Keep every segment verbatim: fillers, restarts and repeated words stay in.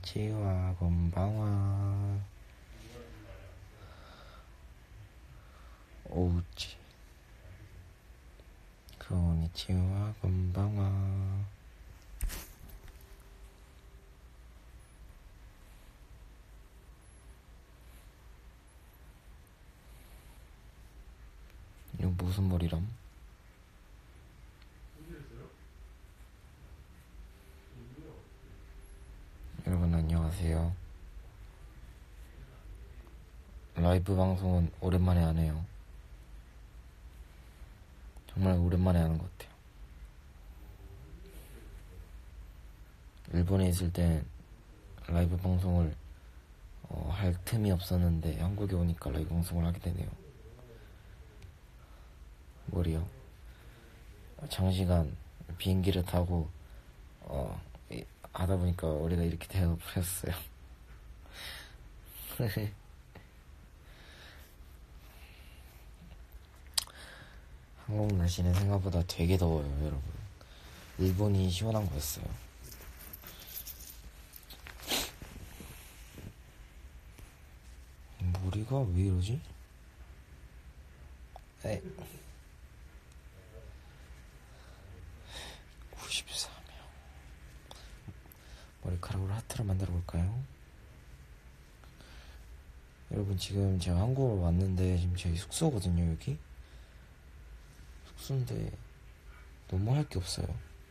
こんにちは、こんばんは。おうち。こんにちは、こんばんは。이거 무슨 머리람? 여러분 안녕하세요. 라이브 방송은 오랜만에 하네요. 정말 오랜만에 하는 것 같아요. 일본에 있을 땐 라이브 방송을 어, 할 틈이 없었는데 한국에 오니까 라이브 방송을 하게 되네요. 머리요? 장시간 비행기를 타고 어, 하다 보니까 머리가 이렇게 되어버렸어요. 한국 날씨는 생각보다 되게 더워요, 여러분. 일본이 시원한 거였어요. 머리가 왜 이러지? 에. 구십삼 명. 머리카락으로 하트를 만들어 볼까요? 여러분, 지금 제가 한국으로 왔는데 지금 저희 숙소거든요, 여기. 숙소인데 너무 할 게 없어요.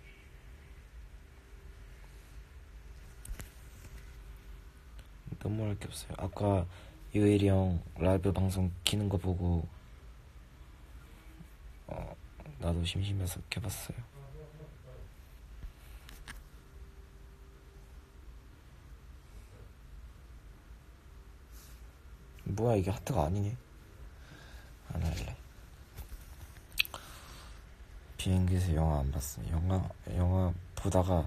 너무 할 게 없어요. 아까 요엘이 형 라이브 방송 키는 거 보고 어, 나도 심심해서 켜봤어요. 뭐야, 이게 하트가 아니네. 안 할래. 비행기에서 영화 안 봤어요. 영화 영화 보다가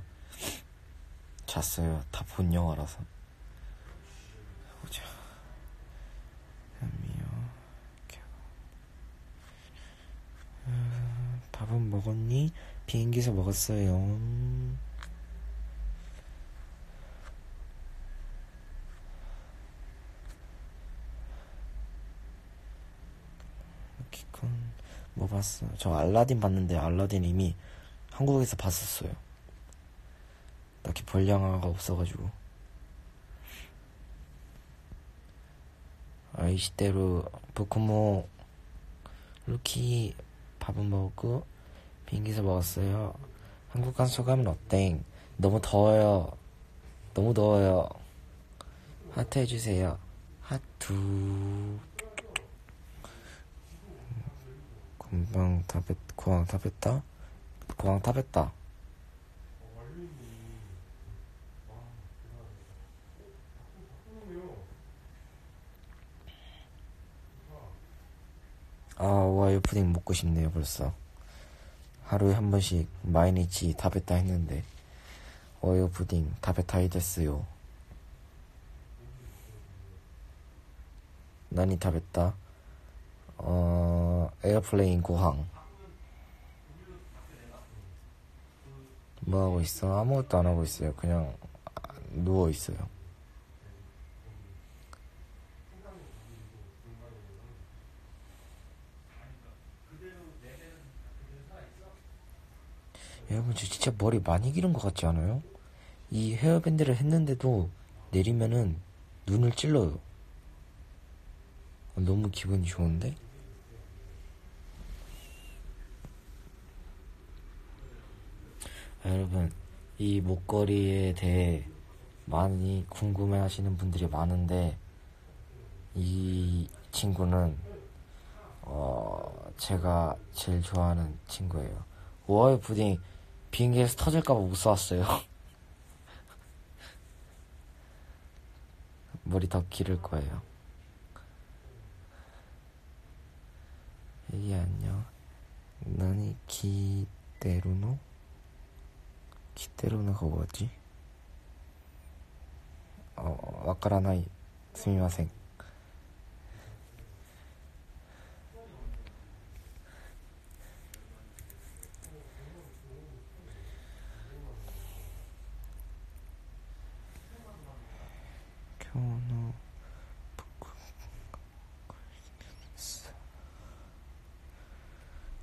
잤어요. 다 본 영화라서. 보자. 밥은 먹었니? 비행기에서 먹었어요. 키콘 뭐 봤어? 저 알라딘 봤는데 알라딘 이미 한국에서 봤었어요. 딱히 볼 영화가 없어가지고. 아이시대로 보코모 루키 밥은 먹고 비행기에서 먹었어요. 한국 간 소감은 어땡? 너무 더워요. 너무 더워요. 하트 해주세요. 하트. 금방 다 뺐, 고항 다 뺐다? 고항 다 뺐다. 아, 오하이오 푸딩 먹고 싶네요, 벌써. 하루에 한 번씩 마이니치 다 뺐다 했는데 오하이오 푸딩 다 뺐다이 됐어요. 난이 다 뺐다. 어, 에어플레인 고항. 뭐 하고 있어? 아무것도 안 하고 있어요. 그냥 누워 있어요. 여러분, 저 진짜 머리 많이 기른 것 같지 않아요? 이 헤어밴드를 했는데도 내리면은 눈을 찔러요. 너무 기분이 좋은데? 아, 여러분, 이 목걸이에 대해 많이 궁금해 하시는 분들이 많은데 이 친구는 어, 제가 제일 좋아하는 친구예요. 오하이오 푸딩 비행기에서 터질까봐 못 쏘았어요. 머리 더 기를 거예요. 애기 안녕. 나니 기대루노? 기대루노가 뭐지? 어, 와카라나이. 스미마생.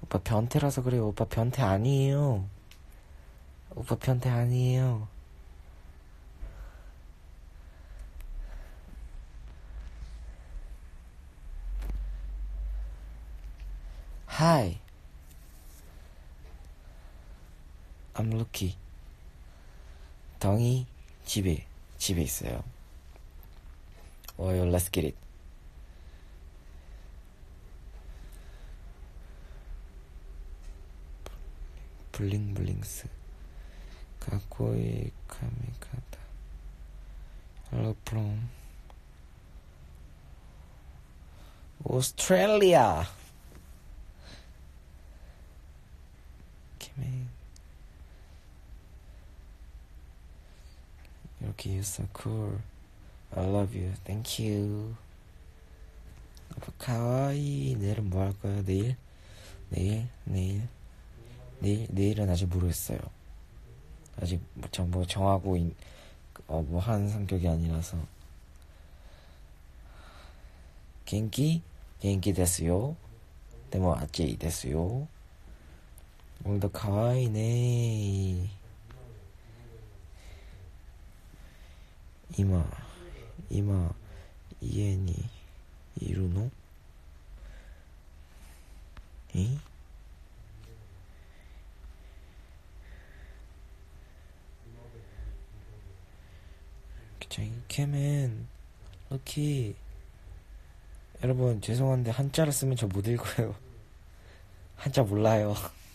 오빠 변태라서 그래요. 오빠 변태 아니에요. 오빠 변태 아니에요. Hi, I'm Lucky. 덩이 집에 집에 있어요. well, let's get it. 블링블링스 가코이 카미카타 Hello from Australia. 김해 이렇게 you're so cool. I love you. Thank you. 오빠 카와이. 내일은 뭐 할 거야? 내일? 내일? 내일? 내일, 내일은 아직 모르겠어요. 아직 뭐, 뭐 정하고 어, 뭐 하는 성격이 아니라서. 겐키? 겐키 데스요. 데모 아찌 데스요. 오늘도 카와이네. 이마 이마 이엔이 이루노? 에? 이케맨 럭키. 여러분 죄송한데 한자를 쓰면 저 못 읽어요. 한자 몰라요.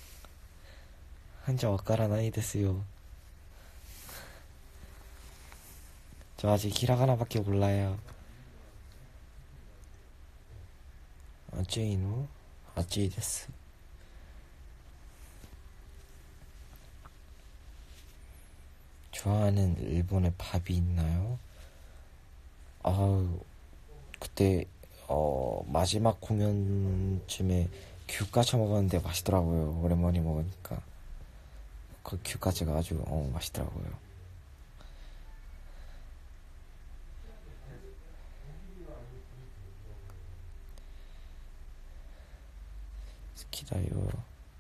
한자 와까라 나이 됐어요. 저 아직 히라가나밖에 몰라요. 아찌이노 아찌이 데스. 좋아하는 일본의 밥이 있나요? 아우 그때 어 마지막 공연쯤에 규까지 먹었는데 맛있더라고요. 오랜만에 먹으니까 그 규까지가 아주 어 맛있더라고요. 스키다요.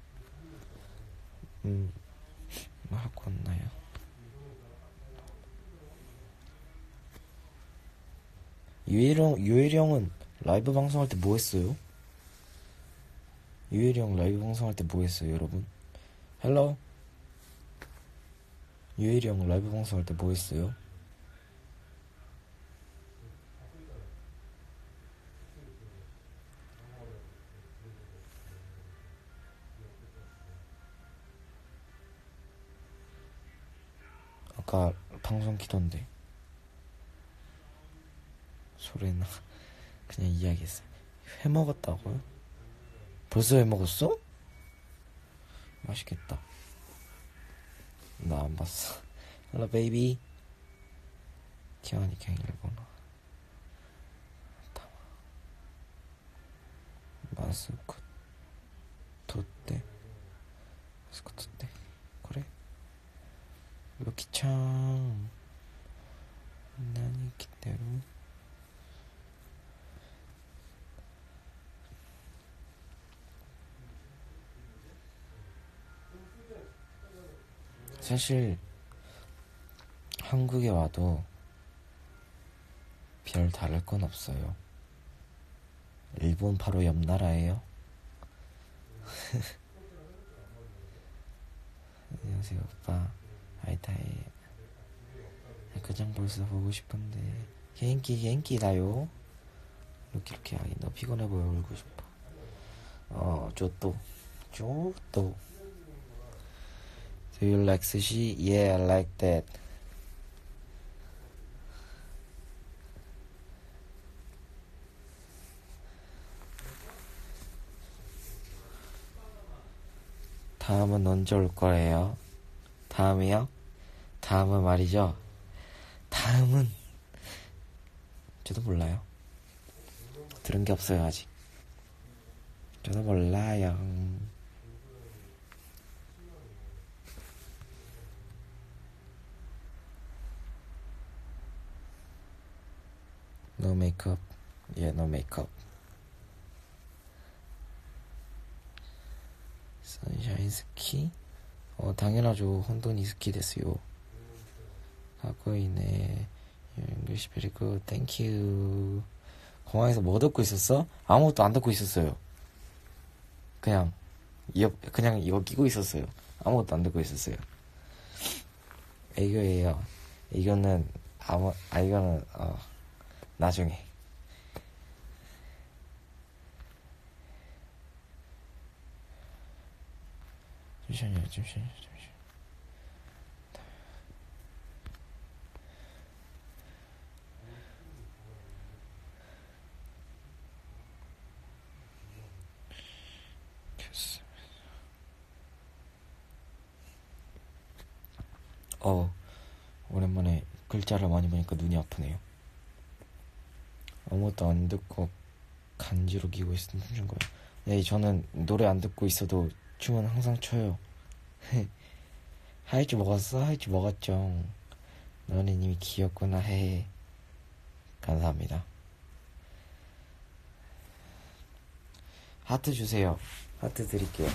음, 뭐 하고 왔나요? 유일형, 유일형은 라이브 방송할 때 뭐 했어요? 유일형 라이브 방송할 때 뭐 했어요, 여러분? 헬로? 유일형 라이브 방송할 때 뭐 했어요? 아까 방송 키던데 소리나 그냥 이야기했어. 회 먹었다고요? 벌써 회 먹었어? 맛있겠다. 나 안 봤어. 헬로 베이비. 티와니까 일본어. 마스코 토떼 마스코 토떼 그래? 루키짱 나니 기대로. 사실 한국에 와도 별 다를 건 없어요. 일본 바로 옆 나라예요. 안녕하세요 오빠. 아이타이. 그장 벌써 보고 싶은데. 겐키 겐키다요. 이렇게 이렇게 하긴 너 피곤해 보여. 울고 싶어. 어 쪼또 쪼또. Do you like sushi? Yeah, I like that. 다음은 언제 올 거예요? 다음이요? 다음은 말이죠. 다음은 저도 몰라요. 들은 게 없어요 아직. 저도 몰라요. No makeup. Yeah, no makeup. 선샤인 스키? 어, 당연하죠. 혼돈이 스키 됐어요. 가까이네. English very good. Thank you. 공항에서 뭐 듣고 있었어? 아무것도 안 듣고 있었어요. 그냥 이어, 그냥 이거 끼고 있었어요. 아무것도 안 듣고 있었어요. 애교예요. 이거는 아무 아 이거는 어 나중에. 잠시만요, 잠시만요, 잠시만요. 어, 오랜만에 글자를 많이 보니까 눈이 아프네요. 아무것도 안 듣고 간지로 끼고 있는 춤춘 거예요. 네, 저는 노래 안 듣고 있어도 춤은 항상 춰요. 하이즈 먹었어? 하이즈 먹었죠. 너는 이미 귀엽구나 해. 감사합니다. 하트 주세요. 하트 드릴게요.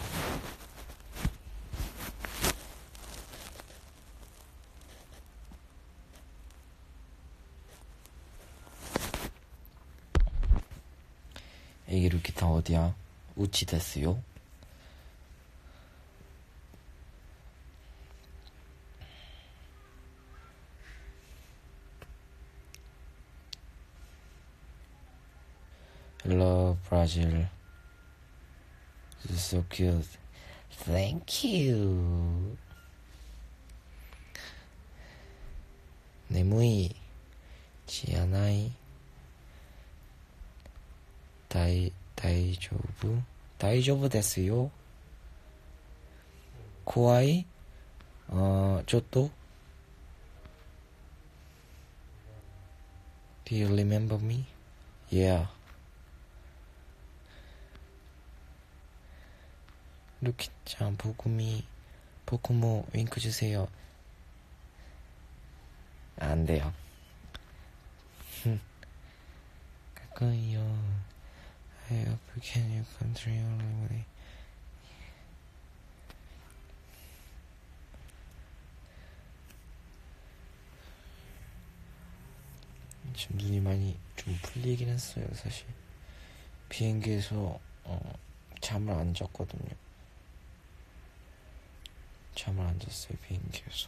애기 루키타 어디야? 우치 됐어요? Hello, Brazil. This is so cute. Thank you.眠いじゃない大大丈夫大丈夫ですよ怖いあちょっと Do you remember me? Yeah. 루키짱 보구미 보구모 윙크 주세요. 안 돼요. 가까이요. I hope can you control your memory. 지금 눈이 많이 좀 풀리긴 했어요. 사실 비행기에서 어, 잠을 안 잤거든요. 잠을 안 잤어요. 비행기에서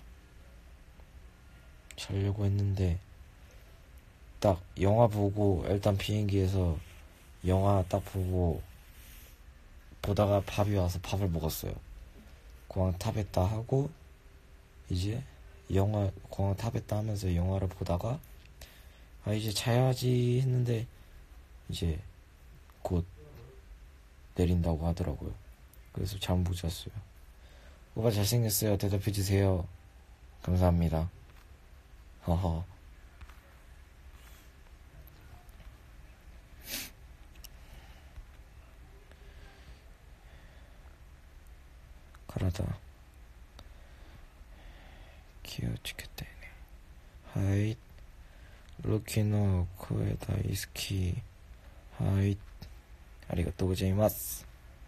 자려고 했는데 딱 영화 보고 일단 비행기에서 영화 딱 보고 보다가 밥이 와서 밥을 먹었어요. 공항 탑했다 하고 이제 영화 공항 탑했다 하면서 영화를 보다가 아 이제 자야지 했는데 이제 곧 내린다고 하더라고요. 그래서 잠 못 잤어요. 오빠 잘생겼어요. 대답해주세요. 감사합니다. 허허. 가라다. 기어치겠다. 하이. 루키노 코에 다이스키. 하이. 아리가또 고자이마스.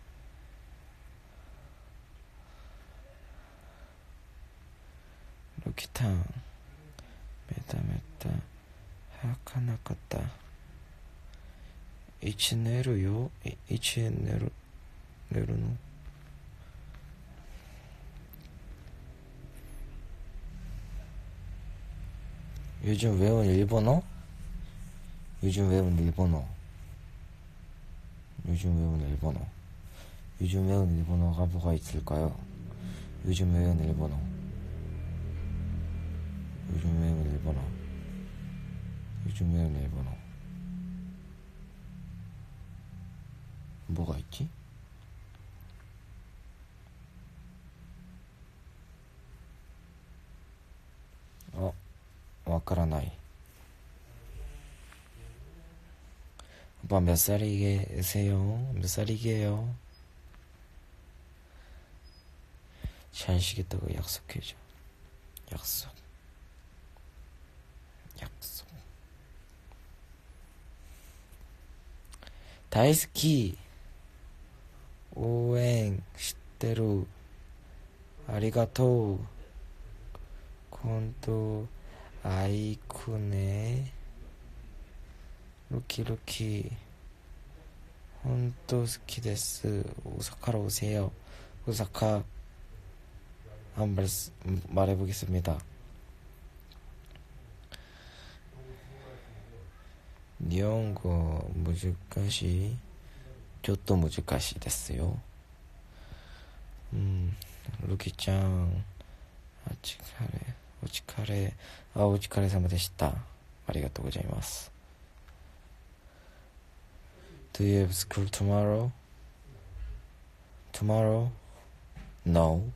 루키탕. 메타 메타. 하카나카타. 이치네루요. 이치네루. 네루노. 요즘 외운 일본어? 요즘 외운 일본어. 요즘 외운 일본어. 요즘 외운 일본어가 뭐가 있을까요? 요즘 외운 일본어. 요즘 외운 일본어. 요즘 외운 일본어. 뭐가 있지? 어, 와카라나이. 오빠 몇 살이게세요? 몇 살이게요? 잘 쉬겠다고 약속해줘. 약속. 약속. 다이스키. 오행 テルありがとう本当アイクねルキルキ本当好きです오사카로 오세요 오사카 한번 말해보겠습니다 일본어 무지까시 저도 무지까시 됐어요 음 루키짱 오치카레 오치카레 아 오치카레様でしたありがとうございます Do you have school tomorrow? Tomorrow? No.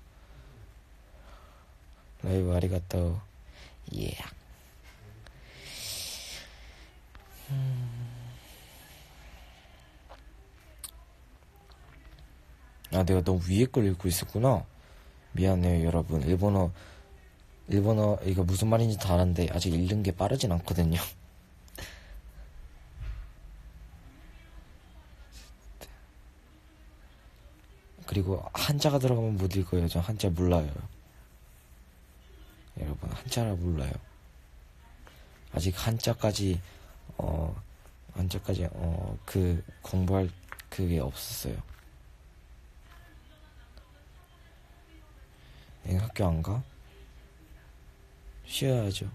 라이브 아리가또. Yeah. 음. 아, 내가 너무 위에 걸 읽고 있었구나. 미안해요, 여러분. 일본어, 일본어, 이거 무슨 말인지 다 아는데, 아직 읽는 게 빠르진 않거든요. 그리고 한자가 들어가면 못 읽어요. 저 한자 몰라요. 여러분 한자를 몰라요. 아직 한자까지 어 한자까지 어 그 공부할 그게 없었어요. 애 학교 안 가? 쉬어야죠.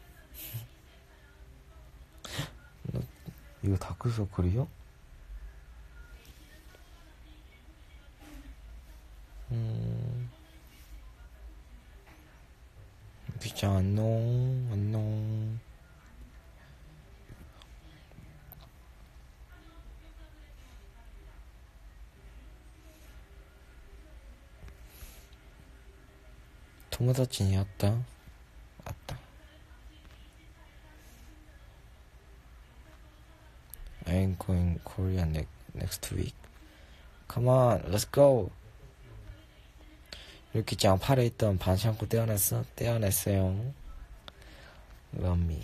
이거 다크서클이요? 음, 비짱 안녕, 안녕. 토모다치니였다. 왔다. I'm going Korea ne- next week. Come on, let's go. 이렇게 짱 팔에 있던 반창고 떼어냈어? 떼어냈어요. Love me.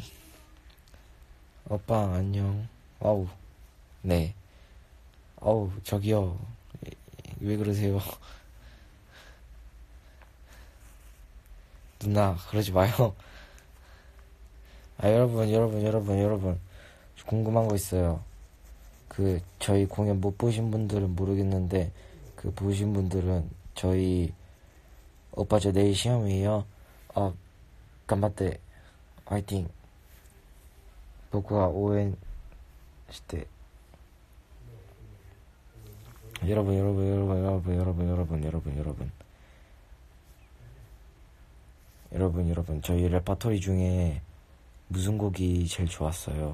오빠 안녕. 어우 네. 어우 저기요. 왜 그러세요? 누나 그러지 마요. 아 여러분 여러분 여러분 여러분 궁금한 거 있어요. 그 저희 공연 못 보신 분들은 모르겠는데 그 보신 분들은 저희 오빠 저 내일 시험이에요. 아 간바테 화이팅. 僕は応援して 여러분 여러분 여러분 여러분 여러분 여러분 여러분 여러분 여러분 여러분 저희 레퍼토리 중에 무슨 곡이 제일 좋았어요?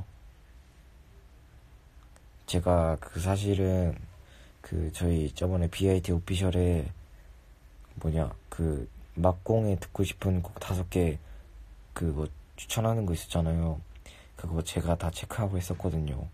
제가 그 사실은 그 저희 저번에 비아이티 오피셜에 뭐냐 그 막공에 듣고 싶은 곡 다섯 개 그거 추천하는 거 있었잖아요. 그거 제가 다 체크하고 했었거든요.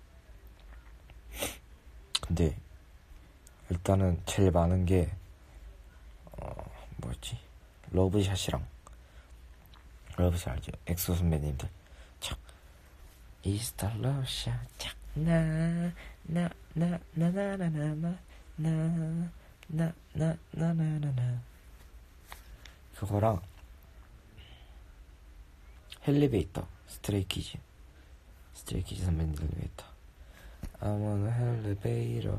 근데 일단은 제일 많은 게 어, 뭐였지? 러브샷이랑 러브샷 알죠? 엑소 선배님들 착 It's the love shot 착 나 나 나 나 나 나 나 나 나 나 나 나 나 그거랑 헬리베이터 스트레이키즈 스트레이키즈 선배님들 엘리베이터 I'm on an elevator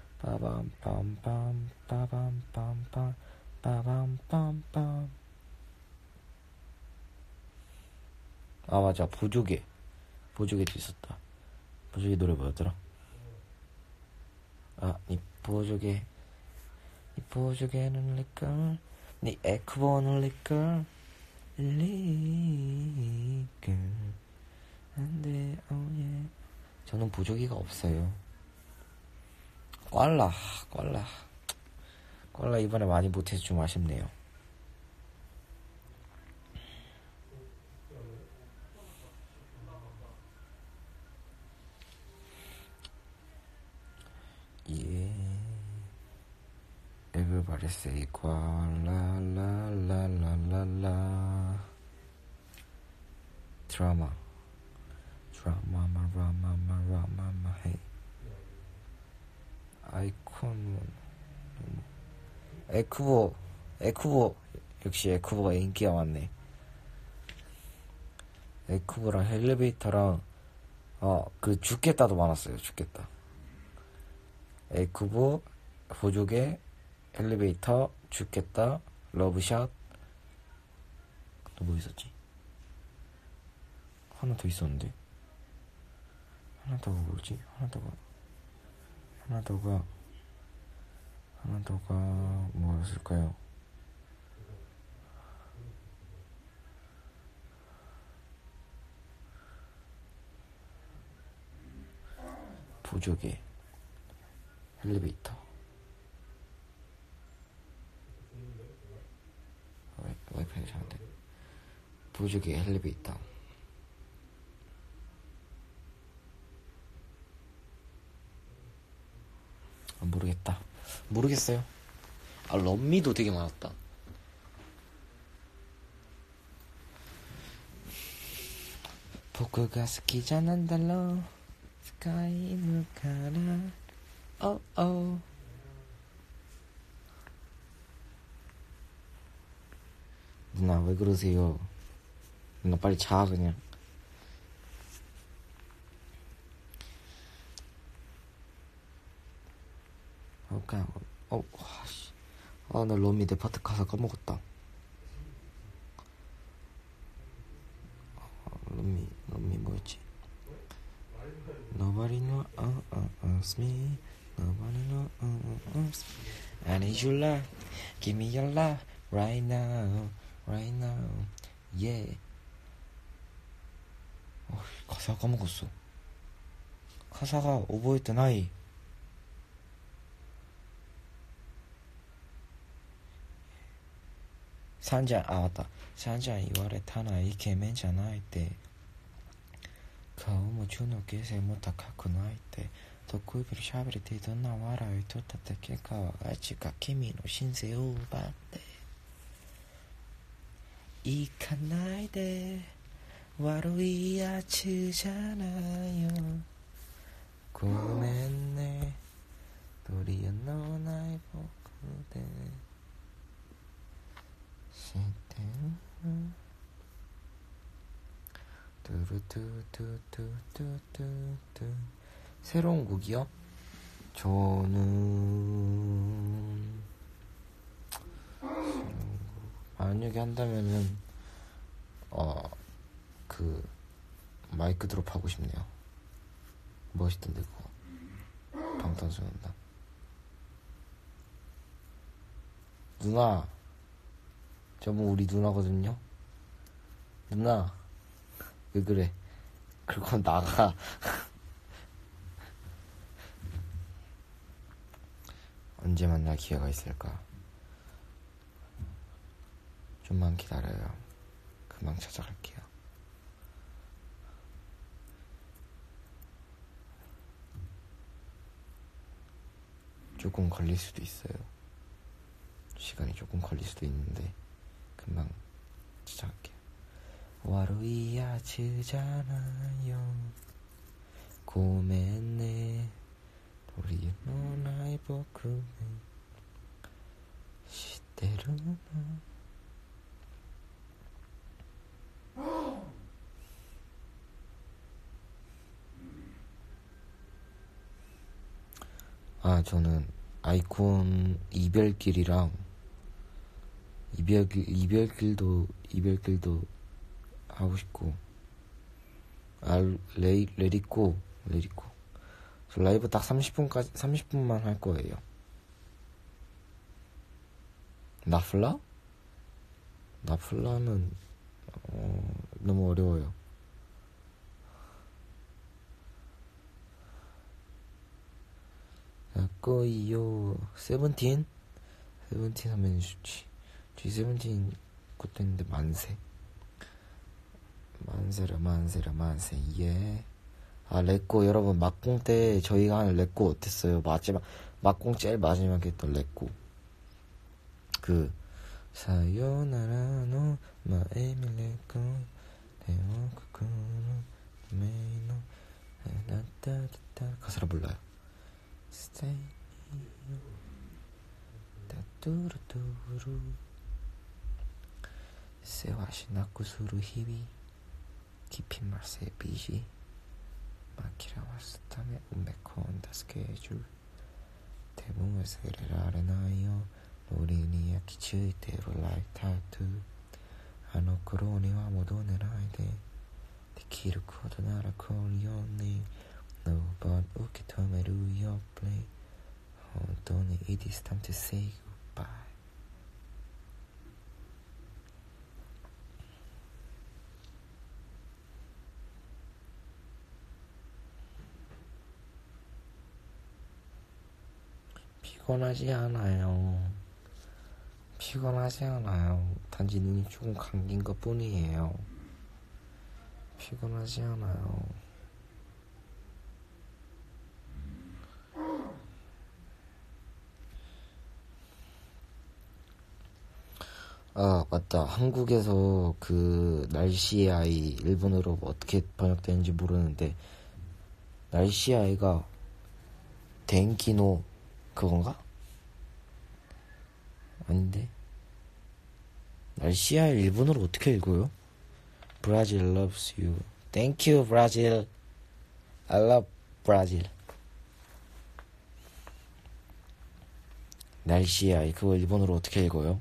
빠밤빰빰 빠밤빰빰 빠밤빰빰 아 맞아 보조개 보조개도 있었다. 보조개 노래 뭐였더라? 아 이 보조개 이 보조개는 내걸 네 에크보는 내걸 리그 안돼 오예 저는 보조개가 없어요. 꽐라 꽐라 꽐라 이번에 많이 못해서 좀 아쉽네요. 예 Everybody say 꽐라 라라라라라 드라마 드라마 마라마 마라마 헤이 아이콘 에쿠보, 에쿠보, 역시 에쿠보가 인기가 많네. 에쿠보랑 엘리베이터랑, 어, 그 죽겠다도 많았어요, 죽겠다. 에쿠보, 보조개, 엘리베이터, 죽겠다, 러브샷. 또 뭐 있었지? 하나 더 있었는데. 하나 더가 뭐지? 하나 더가, 하나 더가, 하나 더가 뭐였을까요? 보조개, 엘리베이터. 와이, 와이파이가 잘 안돼. 보조개, 엘리베이터. 아, 모르겠다. 모르겠어요. 아, 럼미도 되게 많았다. 복구가 스키잖아 달러 스카이 물가라 어어. 누나 왜 그러세요? 누나 빨리 자 그냥. 어 그냥 어 와씨. 아 나 럼미 내 파트 가사 까먹었다. 럼미 럼미 뭐였지? Nobody know uh, uh, uh, me. Nobody know uh, uh, uh, me. I need your love. Give me your love right now, right now. Yeah. 어, 가사 까먹었어. 가사가 오버했던 아이. 산자 아 맞다. 산자 이월에 타나 이케 맨잖아 이때. 顔も中の形成も高くないって得意ぶりしゃべれてどんな笑いとったって結果はあいつが君の人生を奪って行かないで悪いやつじゃないよごめんね取り柄のない僕で知ってる뚜루뚜뚜뚜뚜뚜 새로운 곡이요? 저는 만약에 한다면은 어 그 마이크 드롭 하고 싶네요. 멋있던데 그거 방탄소년단. 누나 저분 우리 누나거든요. 누나 왜 그래? 그건 나가. 언제 만날 기회가 있을까? 좀만 기다려요. 금방 찾아갈게요. 조금 걸릴 수도 있어요. 시간이 조금 걸릴 수도 있는데 금방 찾아갈게요. 悪いやつじゃないよごめんね取り柄のない僕ね知ってるの아 저는 아이콘 이별길이랑 이별길 이별길도 이별길도 하고 싶고 아 레이 레디코 레디코 저 라이브 딱 삼십 분까지 삼십 분만 할 거예요. 나플라? 나플라는 어, 너무 어려워요. 야꼬이요 세븐틴? 세븐틴 하면 좋지. 지 세븐틴 것도 있는데 만세 만세라 만세라 만세 예. 아 레꼬 여러분 막공 때 저희가 하는 레꼬 어땠어요? 마지막 막공 제일 마지막에 했던 레꼬 그 사요나라 노 마에미 레꼬 대오쿠쿠노 메이노 나타타타 가사를 몰라요. Stay 뚜루뚜루 Se eu acho suru hibi 깊이 말세 비지 마키라 왔을 때 운메콘 다스케줄 대붕을 세레라 아레나이요 노리니 야키치 테로 라이 타투 아노 코로니와 모도네라이데 데키르 코도나라 코리오니 노번 우키토메루 요플레이 혼돈이 it is time to say goodbye. 피곤하지 않아요. 피곤하지 않아요. 단지 눈이 조금 감긴 것 뿐이에요. 피곤하지 않아요. 아, 맞다. 한국에서 그 날씨의 아이 일본어로 어떻게 번역되는지 모르는데 날씨의 아이가 덴키노 그건가? 아닌데 날씨야 일본어로 어떻게 읽어요? Brazil loves you. Thank you, Brazil. I love Brazil. 날씨야 그거 일본어로 어떻게 읽어요?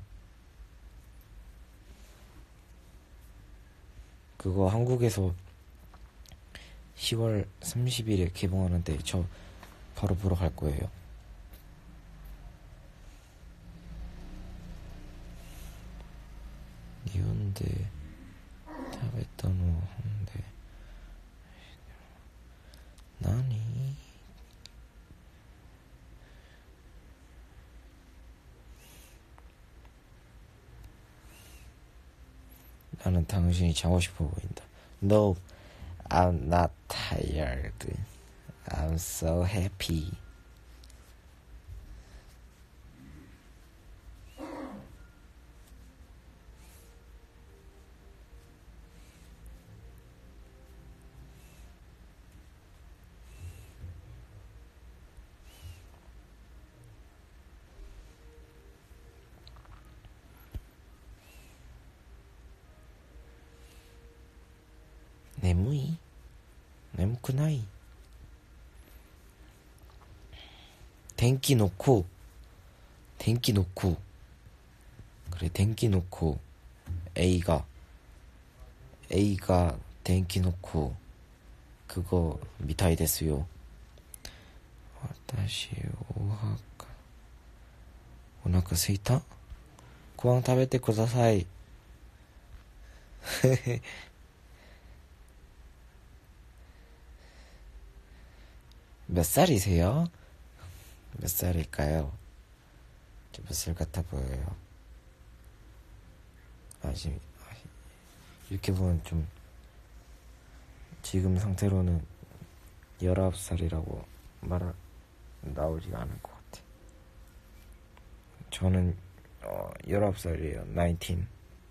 그거 한국에서 시월 삼십일에 개봉하는데 저 바로 보러 갈 거예요. 니온데 타베타노 한데 나니 나는 당신이 자고 싶어 보인다. No, I'm not tired. I'm so happy.眠い? 眠くない? 댕기 놓고 댕기 놓고 그래 댕기 놓고 A가 A가 댕기 놓고 그거 미타이 됐어요. 다시 오하카 오나카 스이타? 고항 타베테 쿠다사이. 몇 살이세요? 몇 살일까요? 몇 살 같아 보여요. 아, 지금, 이렇게 보면 좀, 지금 상태로는 열아홉 살이라고 말, 나오지가 않을 것 같아. 저는, 어, 열아홉 살이에요. 나인틴.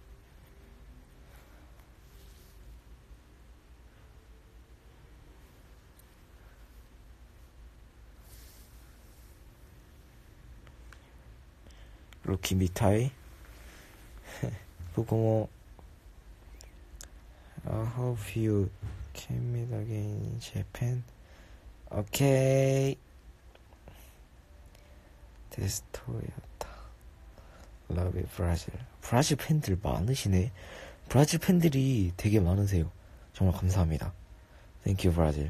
루키 미타이. 僕も I hope you can meet again in Japan. Okay. 데스토였다. Love you, Brazil. 브라질 팬들 많으시네. 브라질 팬들이 되게 많으세요. 정말 감사합니다. Thank you, Brazil.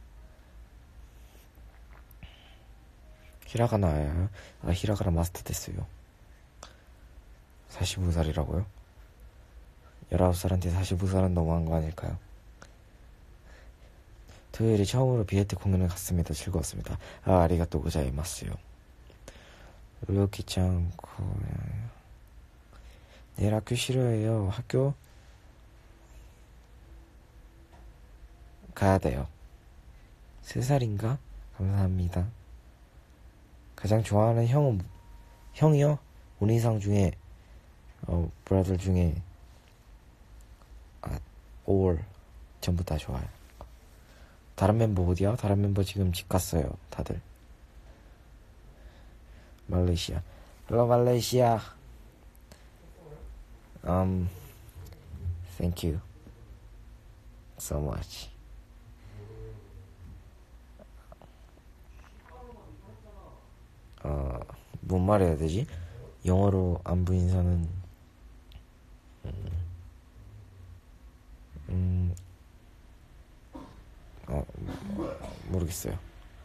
히라가나야. 아, 히라가나 마스터 됐어요. 사십오 살이라고요? 열아홉 살한테 사십오 살은 너무한 거 아닐까요? 토요일에 처음으로 비에트 공연을 갔습니다. 즐거웠습니다. 아, 아리가또 고자이마스요. 료키짱 고양이요. 내일 학교 싫어해요. 학교 가야 돼요. 세 살인가? 감사합니다. 가장 좋아하는 형은 형이요? 오니상 중에 어 브라들 중에 아 올 전부 다 좋아요. 다른 멤버 어디야? 다른 멤버 지금 집 갔어요. 다들. 말레이시아. Hello, Malaysia. Um, thank you so much. 어, 뭔 말해야 되지? 영어로 안부 인사는 음, 음, 어, 모르겠어요.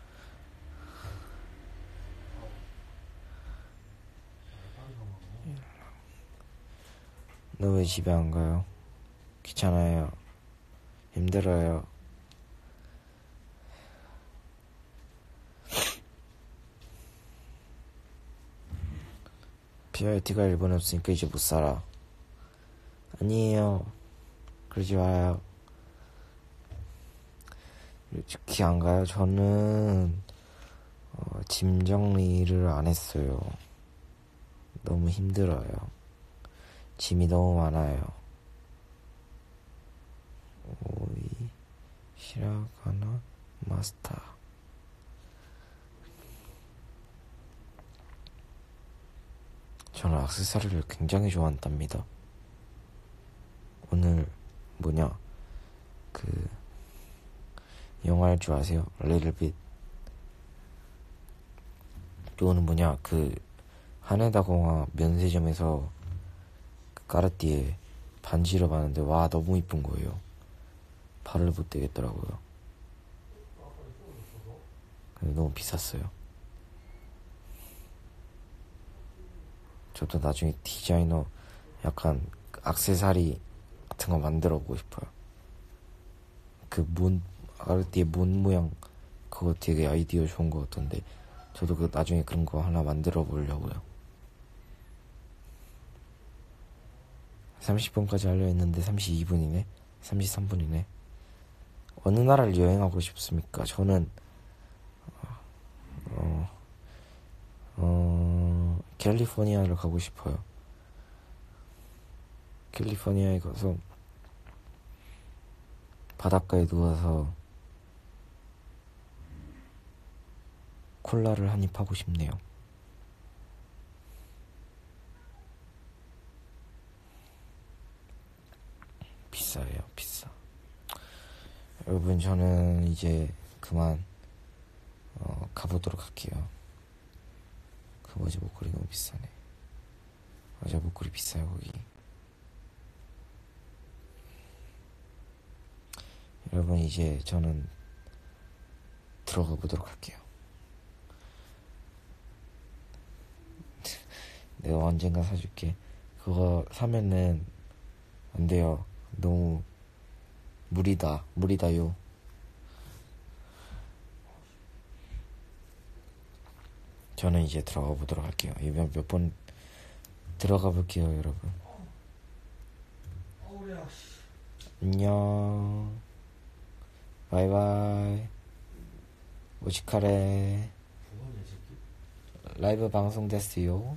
너 왜 집에 안 가요? 귀찮아요. 힘들어요. 피아이티가 일본에 없으니까 이제 못 살아. 아니에요. 그러지 마요. 솔직히 안 가요. 저는 어, 짐 정리를 안 했어요. 너무 힘들어요. 짐이 너무 많아요. 오이 시라가나 마스터. 저는 액세서리를 굉장히 좋아한답니다. 오늘 뭐냐 그 영화 할 줄 아세요? Little Bit. 또는 뭐냐 그 하네다 공항 면세점에서 그 까르띠에 반지를 봤는데 와 너무 이쁜 거예요. 발을 못 대겠더라고요. 근데 너무 비쌌어요. 저도 나중에 디자이너 약간 액세서리 같은 거 만들어 보고 싶어요. 그 문, 아르띠의 문 모양 그거 되게 아이디어 좋은 거 같던데 저도 그 나중에 그런 거 하나 만들어 보려고요. 삼십 분까지 하려 했는데 삼십이 분이네. 삼십삼 분이네. 어느 나라를 여행하고 싶습니까? 저는 어, 어, 캘리포니아를 가고 싶어요. 캘리포니아에 가서 바닷가에 누워서 콜라를 한입 하고 싶네요. 비싸요, 비싸. 여러분, 저는 이제 그만 어, 가보도록 할게요. 그 뭐지, 목걸이 너무 비싸네. 여자 목걸이 비싸요, 거기. 여러분, 이제 저는 들어가 보도록 할게요. 내가 언젠가 사줄게. 그거 사면은 안 돼요. 너무 무리다. 무리다요. 저는 이제 들어가 보도록 할게요. 이번 몇 번 들어가 볼게요, 여러분. 안녕. 바이바이. 오시카레. 라이브 방송 됐어요.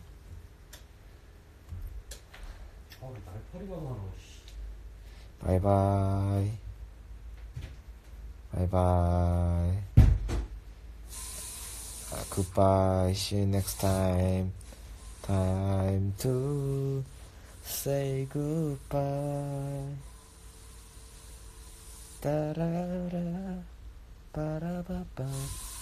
바이바이. 바이바이. Uh, goodbye. See you next time. Time to say goodbye. 따라라, 빠라바바.